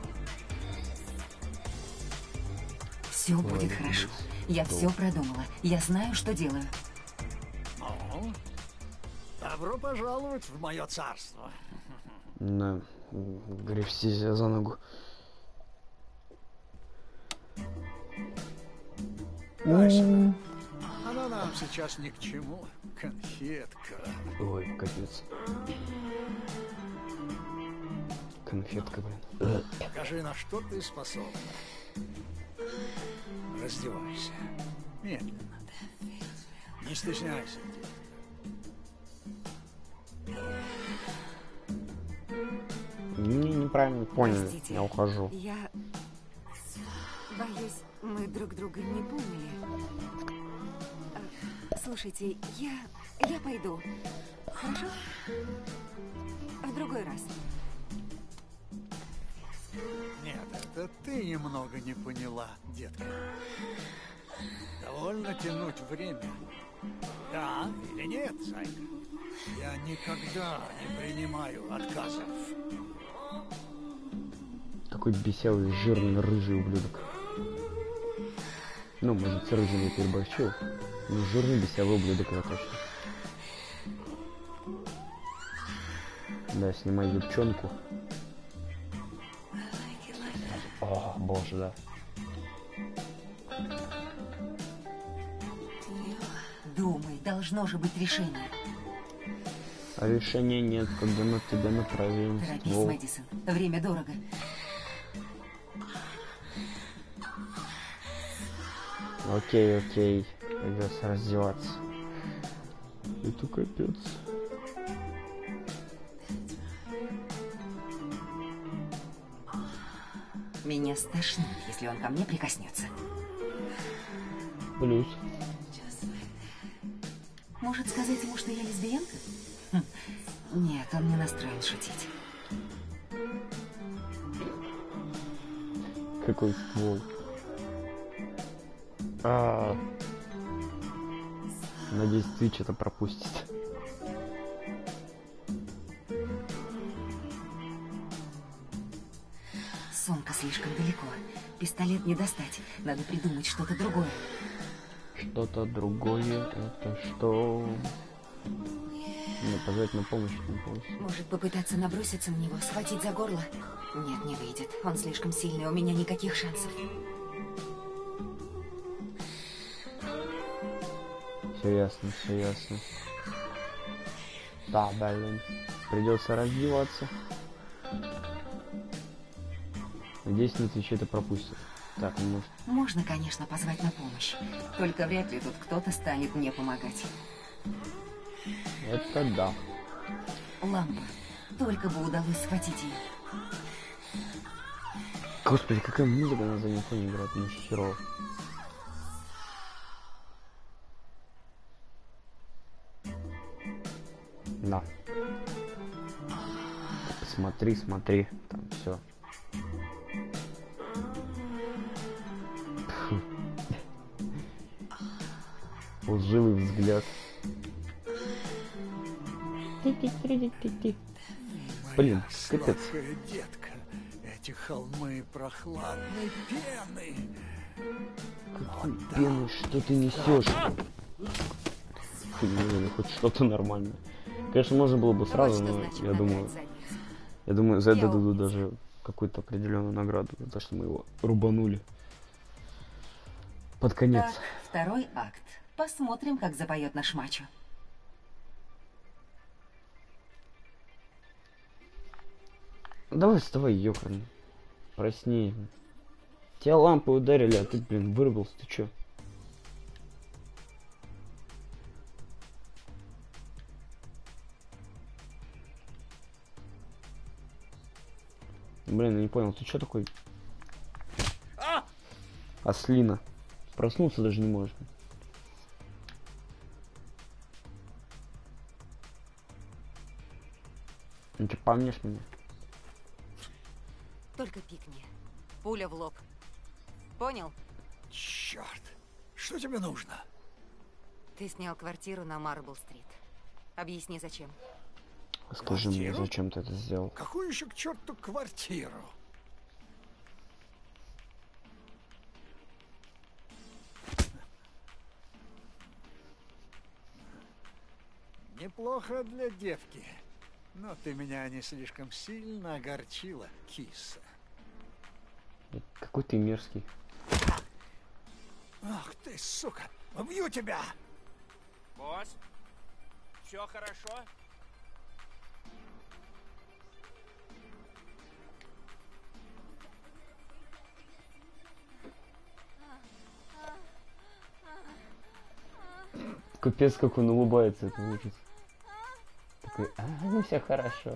Все будет хорошо. Я все продумала. Я знаю, что делаю. Ну, добро пожаловать в мое царство. Да, гребсти себя за ногу. Айся, она нам сейчас ни к чему. Конфетка. Ой, капец. Конфетка, блин. Покажи, на что ты способна. Раздевайся. Медленно. Не стесняйся. Не, неправильно поняли. Простите, Я ухожу. Я боюсь, мы друг друга не поняли. А, слушайте, я... я пойду. Хорошо? В другой раз. Нет, это ты немного не поняла, детка. Довольно тянуть время. Да или нет, зайка? Я никогда не принимаю отказов. Какой бесявый, жирный, рыжий ублюдок. Ну, может, с рыжим я переборщил. Но жирный, бесявый ублюдок это точно. Да, снимай юбчонку. О, боже, да. Думай, должно же быть решение. А решения нет, когда на тебя направим Торопись, ствол. Мэдисон. Время дорого. Окей, окей. Придется раздеваться. Это капец. Меня стошнит, если он ко мне прикоснется. Плюс. Может сказать ему, что я лесбиянка? Хм. Нет, он не настроен шутить. Какой ствол. А, надеюсь, ты что-то пропустит. Сумка слишком далеко. Пистолет не достать. Надо придумать что-то другое. Что-то другое, это что? Мне позвать на помощь, на помощь. Может попытаться наброситься на него, схватить за горло? Нет, не выйдет. Он слишком сильный, у меня никаких шансов. Все ясно, все ясно. Да, блин. Придется раздеваться. Надеюсь, нет еще это пропустит. Так, он может... Можно, конечно, позвать на помощь. Только вряд ли тут кто-то станет мне помогать. Это да. Лампа. Только бы удалось схватить ее. Господи, какая музыка на заднем фоне играет, ну херово. Да. Смотри, смотри, там все. Лживый взгляд. Блин, капец. Детка, эти холмы прохладной пены. Какой пены, что ты несешь? Хуйня, хоть что-то нормальное. Конечно, можно было бы сразу, но я думаю, я думаю, за это дадут даже какую-то определенную награду, за то, что мы его рубанули. Под конец. Так, второй акт. Посмотрим, как запоет наш мачо. Давай вставай, ёкарный. Проснись. Тебя лампы ударили, а ты, блин, вырвался, ты чё? Блин, я не понял, ты чё такой? Ослина. Проснуться даже не можешь. Ну что, помнишь меня? Только пикни. Пуля в лоб. Понял? Черт. Что тебе нужно? Ты снял квартиру на Марбл-стрит. Объясни, зачем. Скажи мне, зачем ты это сделал? Какую еще к черту квартиру? Неплохо для девки. Но ты меня не слишком сильно огорчила, киса. Какой ты мерзкий. Ах ты, сука! Убью тебя! Босс, все хорошо? Капец, как он улыбается, это ужас. Такой, а, ну все хорошо.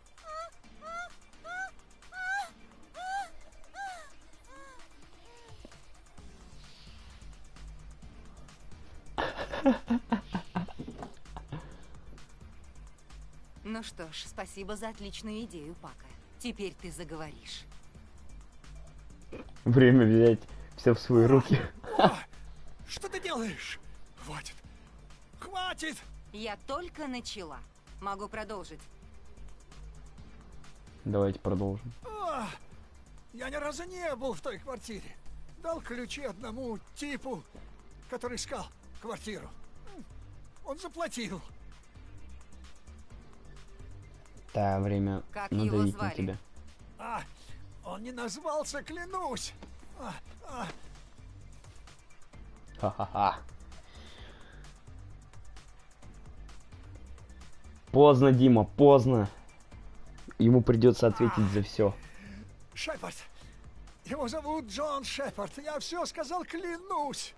Ну что ж, спасибо за отличную идею, Пака. Теперь ты заговоришь. Время взять все в свои руки. О, что ты делаешь? Хватит! Хватит! Я только начала. Могу продолжить. Давайте продолжим. О, я ни разу не был в той квартире. Дал ключи одному типу, который искал квартиру. Он заплатил. Да, время как надавить на тебя. А, он не назвался, клянусь. А, а. Ха-ха-ха. Поздно, Дима, поздно. Ему придется ответить за все. Шепард. Его зовут Джон Шепард. Я все сказал, клянусь.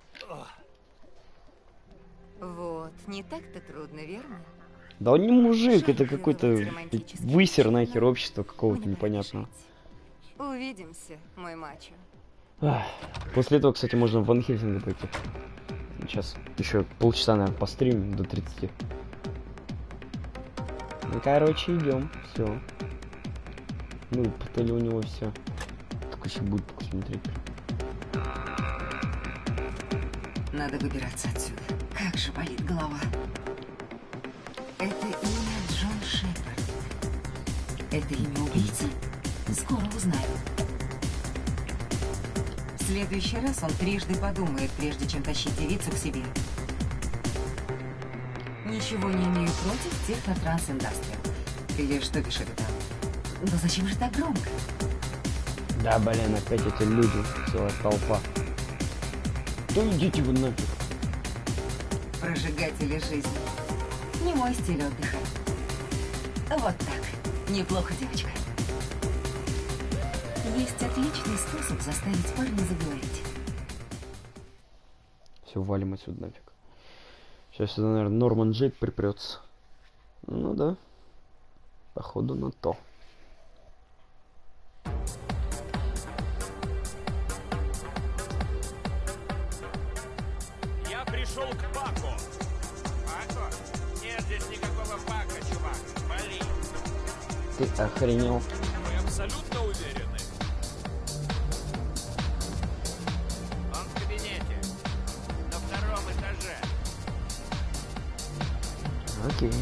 Вот, не так-то трудно, верно? Да он не мужик, это какой-то высер нахер общества какого-то непонятного. Увидимся, мой мачо. Ах. После этого, кстати, можно в Ван Хельсинга пойти. Сейчас еще полчаса, наверное, постримим до тридцати. Ну, короче, идем. Все. Ну, пытали у него все. Только еще будет посмотреть. Надо выбираться отсюда. Как же болит голова. Это имя Джон Шепард. Это имя убийцы? Скоро узнаю. В следующий раз он трижды подумает, прежде чем тащить девицу к себе. Ничего не имею против Технотранс Индастриал. Или что пишет там? Но зачем же так громко? Да, блин, опять эти люди, целая толпа. Да идите вы нафиг. Прожигатели жизни. Не мой стиль отдыха. Вот так. Неплохо, девочка. Есть отличный способ заставить парня заговорить. Все, валим отсюда нафиг. Сейчас сюда, наверное, Норман Джейк припрется. Ну да. Походу на то. Я пришел к Пако. Пако? Нет здесь никакого Пако, чувак. Вали. Ты охренел? Вы абсолютно уверены? Он в кабинете. На втором этаже. Окей.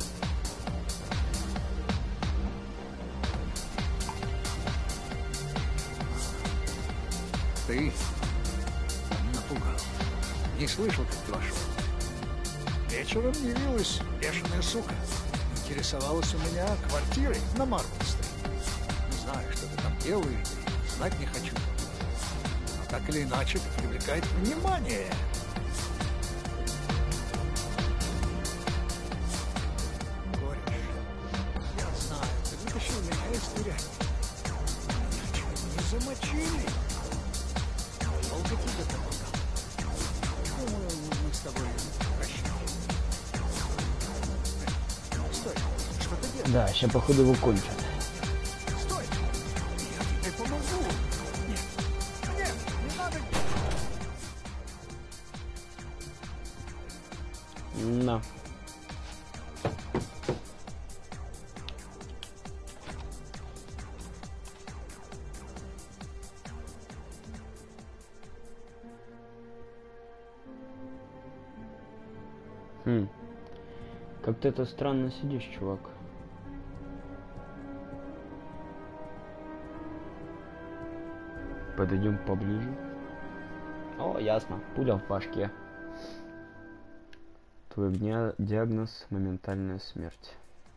Ты напугал. Не слышал, как ты вошел. Вечером явилась бешеная сука. Интересовалась у меня квартирой на Марбл-стрит. Не знаю, что ты там делаешь, знать не хочу. Но так или иначе это привлекает внимание. Кореш, я знаю, ты вытащил меня из тюряги. Не замочили. Долго тебе помогал. Думаю, мы с тобой прощаемся. Стой, что ты делаешь? Да, сейчас походу его кончат. Стой! Я тебе помогу! Нет, нет, не надо! На. Хм. Как ты это странно сидишь, чувак. Подойдем поближе. О, ясно. Пуля в башке. Твой дня... диагноз — моментальная смерть.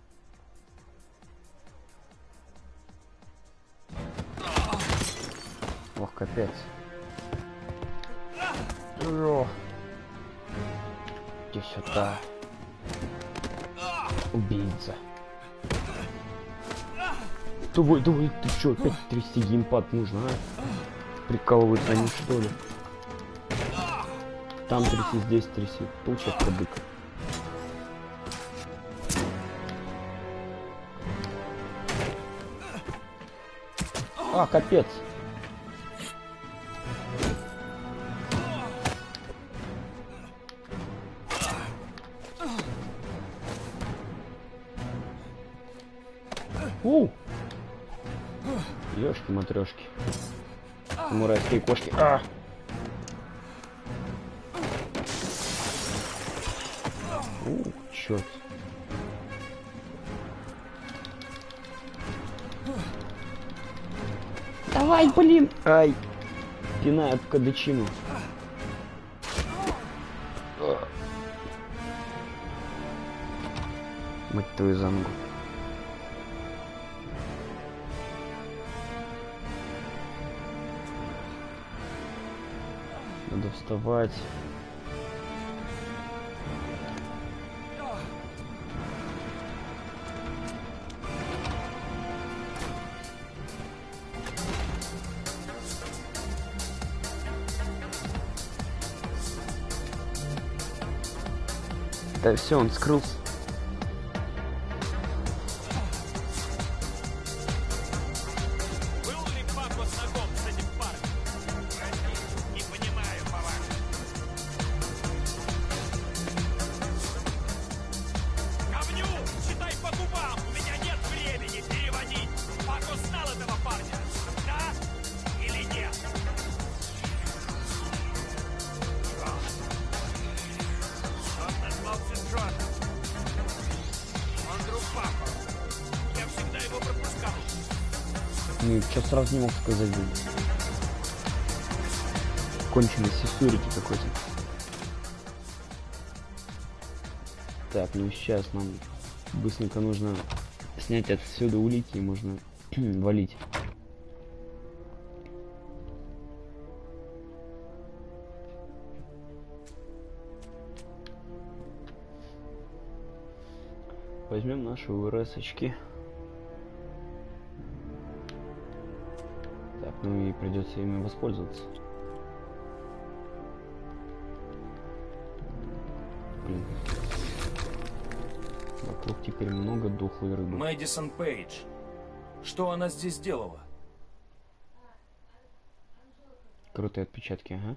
Ох, капец. О. Иди сюда. Убийца. Давай, давай, ты чё, опять трясти геймпад нужно, а? Прикалываются они, что ли? Там тряси, здесь тряси. Получай кадык. А, капец. У! Ёшки-матрёшки. Самурайские кошки. А! У, чёрт. Давай, блин! Ай! Пинает в кадычину. Мать твою за ногу. Надо вставать. Да все, он скрылся. Был ли Пако знаком с этим парнем? Прости, не понимаю, по-вашему. Говню! Читай по губам! У меня нет времени переводить! Пако знал этого парня? Да или нет? Он назвался Джон. Он друг Пако. Я всегда его пропускал. Ну, что сразу не мог сказать, блин. Конченый сисурики какой-то. Так, ну сейчас нам быстренько нужно снять отсюда улики, и можно валить. Возьмем наши УРС-очки. Ну и придется ими воспользоваться. Блин. Вокруг теперь много дохлой рыбы. Мэдисон Пейдж. Что она здесь делала? Крутые отпечатки, ага.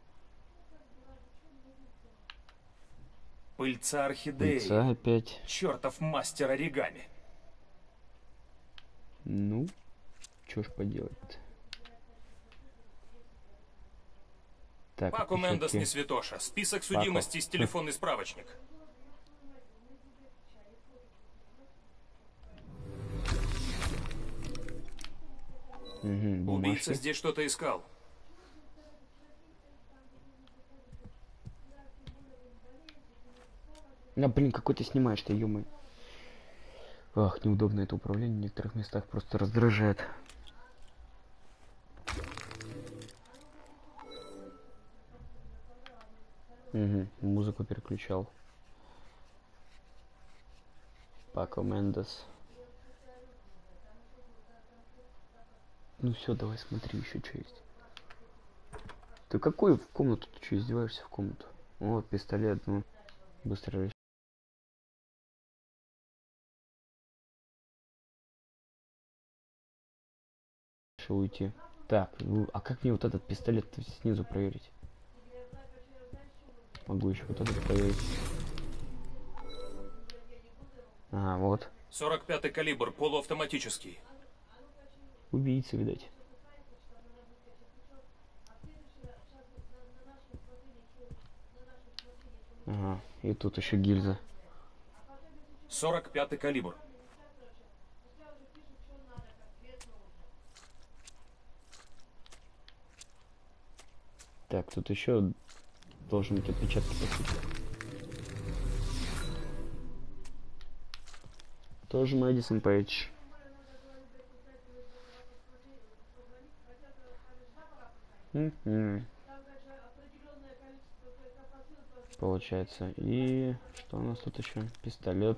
Пыльца орхидеи. Пыльца опять. Чертов мастер оригами. Ну, что ж поделать-то. Так, Пако Мендес не святоша. Список судимости с телефонный справочник. Угу, убийца здесь что-то искал. А, блин, какой ты снимаешь-то, ё-моё. Ах, неудобно это управление в некоторых местах, просто раздражает. Угу, музыку переключал. Пако Мендес. Ну все, давай смотри, еще что есть. Ты какой в комнату? Ты что, издеваешься в комнату? О, пистолет, ну. Быстро решил уйти. Так, ну, а как мне вот этот пистолет снизу проверить? Могу еще вот этот проверить. Ага, вот. сорок пятый калибр, полуавтоматический. Убийца, видать. Ага, и тут еще гильза. сорок пятый калибр. Так, тут еще должен быть отпечатки по сути. Тоже Мэдисон Пейдж. Mm-hmm. Получается. И что у нас тут еще? Пистолет.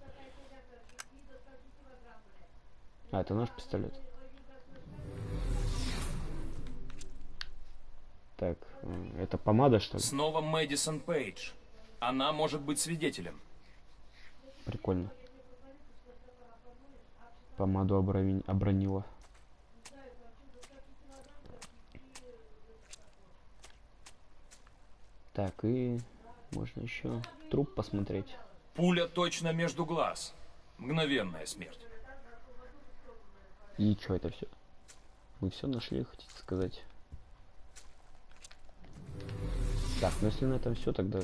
А, это наш пистолет. Так, это помада, что ли? Снова Мэдисон Пейдж. Она может быть свидетелем. Прикольно. Помаду обронила. обронила. Так, и можно еще труп посмотреть. Пуля точно между глаз. Мгновенная смерть. И что это все? Мы все нашли, хотите сказать? Так, ну если на этом все, тогда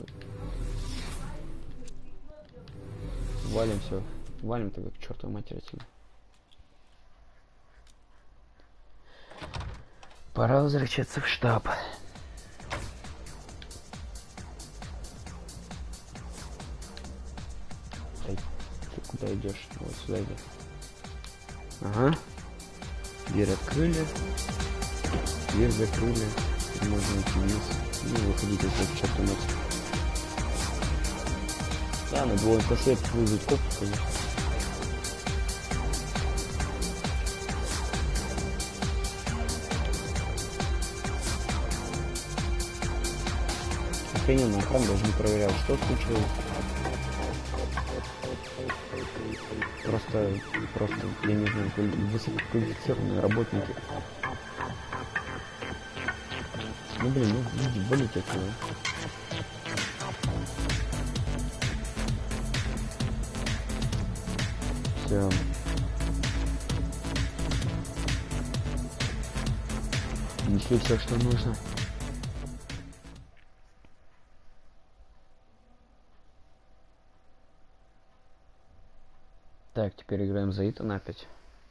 валим все. Валим тогда к чертовой матери отсюда. Пора возвращаться в штаб. Эй, ты куда идешь? Вот сюда иди. Ага. Дверь открыли. Дверь закрыли. Можно идти вниз. Ну, выходите из чертовой матери. Да, надо было посоветовать вызвать коп, конечно. Охрененно, охрана даже не проверял, что случилось. Просто, просто, я не знаю, высококвалифицированные работники. Ну блин, ну иди, болите отсюда. Все. Несли все, что нужно. Так, теперь играем за Итана опять.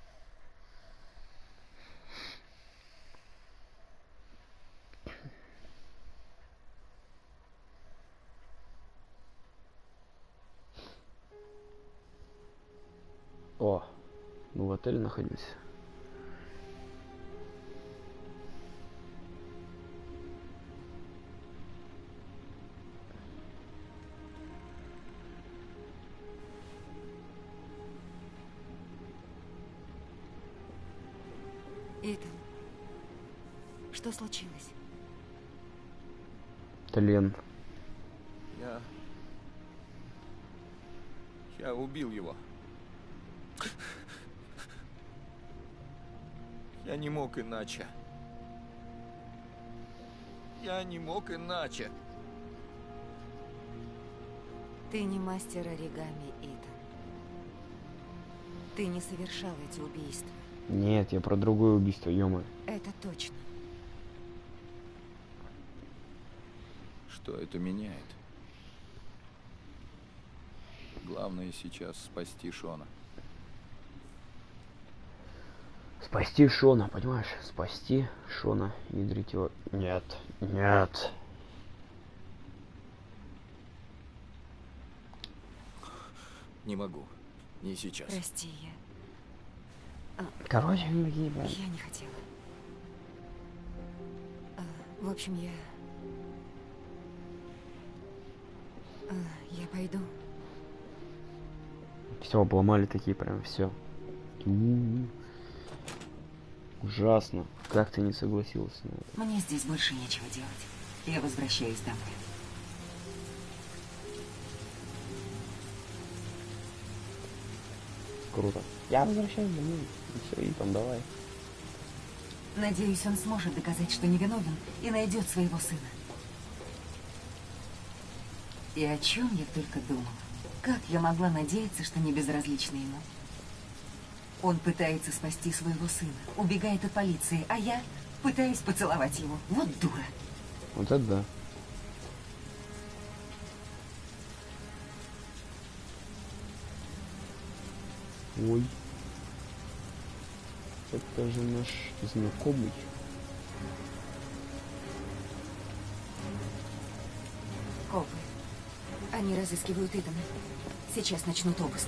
О, мы в отеле находимся. Итан, Что случилось? Тлен. Я... Я убил его. Я не мог иначе. Я не мог иначе. Ты не мастер оригами, Итан. Ты не совершал эти убийства. Нет, я про другое убийство, ё-моё. Это точно. Что это меняет? Главное сейчас спасти Шона. Спасти Шона, понимаешь? Спасти Шона, ядрить его. Нет, нет. Не могу. Не сейчас. Прости, я... А, Короче, ебать. я не хотела. А, в общем, я... А, я пойду. Все, обломали такие прям, все. Ужасно. Как ты не согласилась на это? Мне здесь больше нечего делать. Я возвращаюсь домой. Круто. Я возвращаюсь домой. И все, и там давай. Надеюсь, он сможет доказать, что невиновен, и найдет своего сына. И о чем я только думала. Как я могла надеяться, что не безразлична ему? Он пытается спасти своего сына, убегает от полиции, а я пытаюсь поцеловать его. Вот дура. Вот это да. Ой. Это же наш знакомый. Копы. Они разыскивают Итана. Сейчас начнут обыск.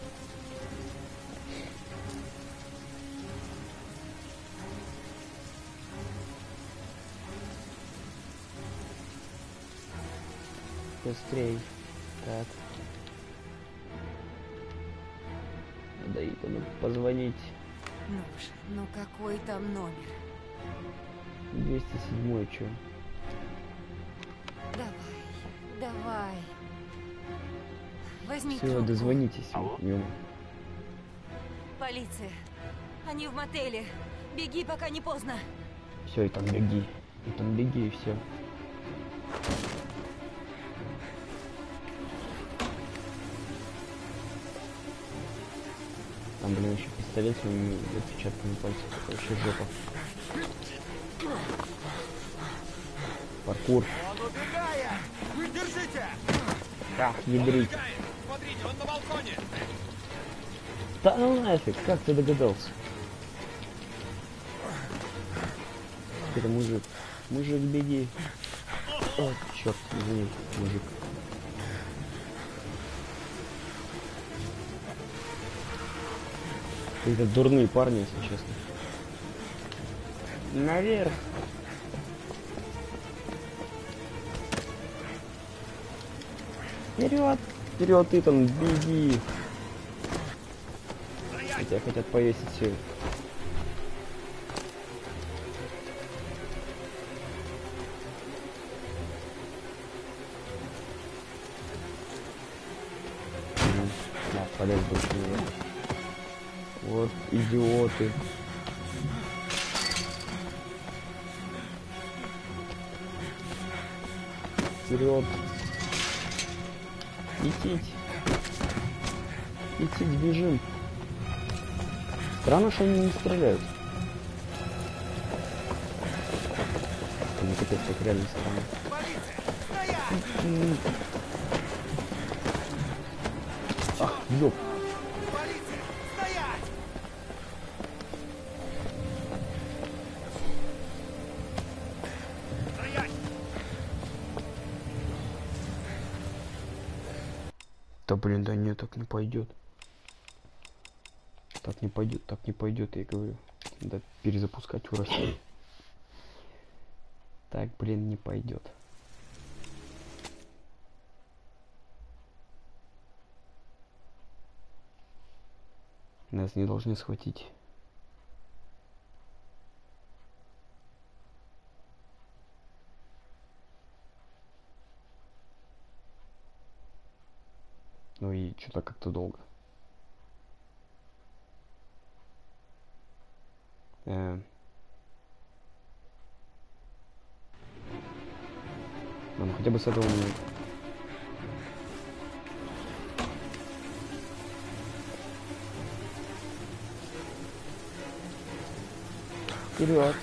Быстрей. Так. Надо Итану позвонить. Ну уж, ну какой там номер? двести седьмой, чё? Давай, давай. Возьми Все, трубку. дозвонитесь. Ё. Полиция. Они в мотеле. Беги, пока не поздно. Все, Итан, беги. Итан, беги, и все. Там, блин, еще пистолет с моими отпечатками пальцев. Это вообще жопа. Паркур. Он убегает! Держите! Как ядрить? Смотрите, он на балконе! Да ну нафиг, как ты догадался? Это мужик. Мужик, беги. О, черт, извини, мужик. Это дурные парни, если честно. Наверх. Вперед! Вперед, Итан, беги! Тебя хотят повесить все. Да, полез больше не. Вот идиоты. Вперед. Лететь. Лететь, бежим. Странно, что они не стреляют. Ну, капец, как реально странно. Ах, ёп. Да блин, да нет, так не пойдет. Так не пойдет, так не пойдет, я говорю. Надо перезапускать уровень. Так, блин, не пойдет. Нас не должны схватить. Ну и что-то как-то долго. Э. Ну, хотя бы с этого момента. Вперед.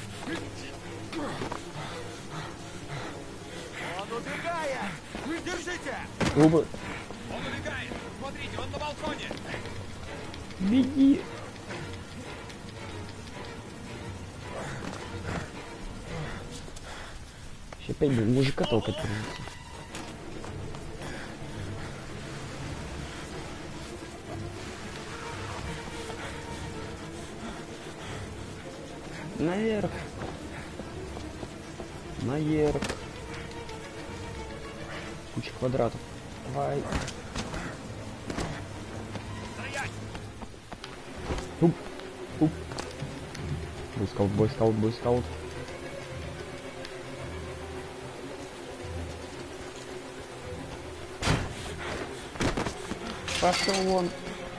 Он убегает! Держите! Оба. Он убегает! Смотрите, он на балконе! Беги! Сейчас опять, блин, мужика толкать придется. Наверх. Наверх. Куча квадратов. Давай. Туп. Туп. Бойскаут, бойскаут, бойскаут. Пошел вон.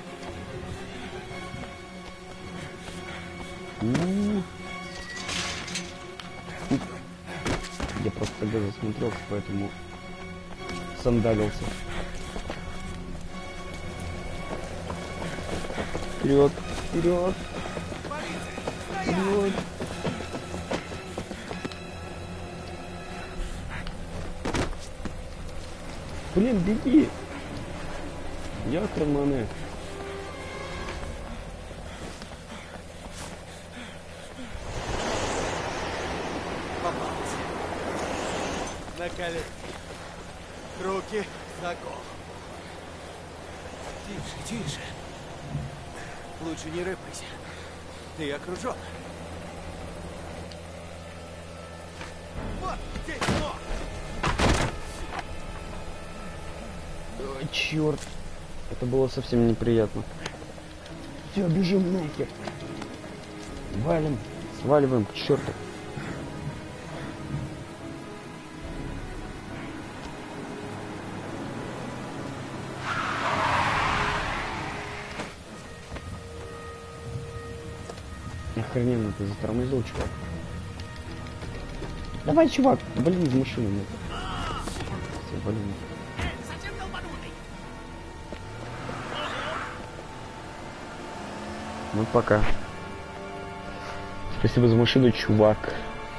У-у-у. Я просто тогда засмотрелся, поэтому сандалился. Вперед, вперед, вперед. Блин, беги. Яхтерманы. На колени. Руки за голову. Тише, тише. Лучше не рыпайся. Ты окружен. Вот здесь, но! О, черт. Это было совсем неприятно. Все, бежим нахер. Валим. Сваливаем к черту. Охрененно ты затормозил, чувак. Давай, чувак. Блин, из машины нет. Все, блин. Ну пока. Спасибо за машину, чувак.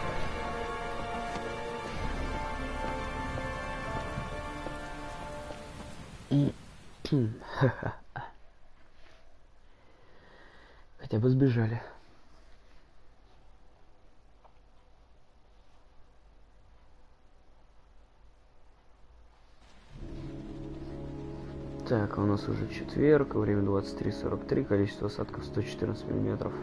Хотя бы сбежали. Так, а у нас уже четверг, время двадцать три сорок три, количество осадков сто четырнадцать миллиметров.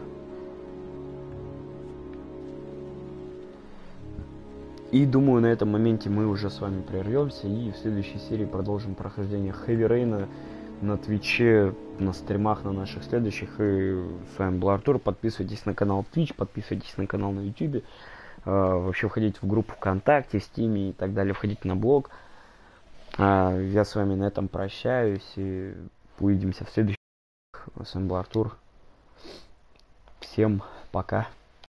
И думаю, на этом моменте мы уже с вами прервемся и в следующей серии продолжим прохождение Heavy Rain на Твиче, на стримах, на наших следующих. И с вами был Артур. Подписывайтесь на канал Twitch, подписывайтесь на канал на YouTube. Э, вообще входите в группу ВКонтакте, Стиме и так далее. Входите на блог. Э, я с вами на этом прощаюсь и увидимся в следующих. С вами был Артур. Всем пока.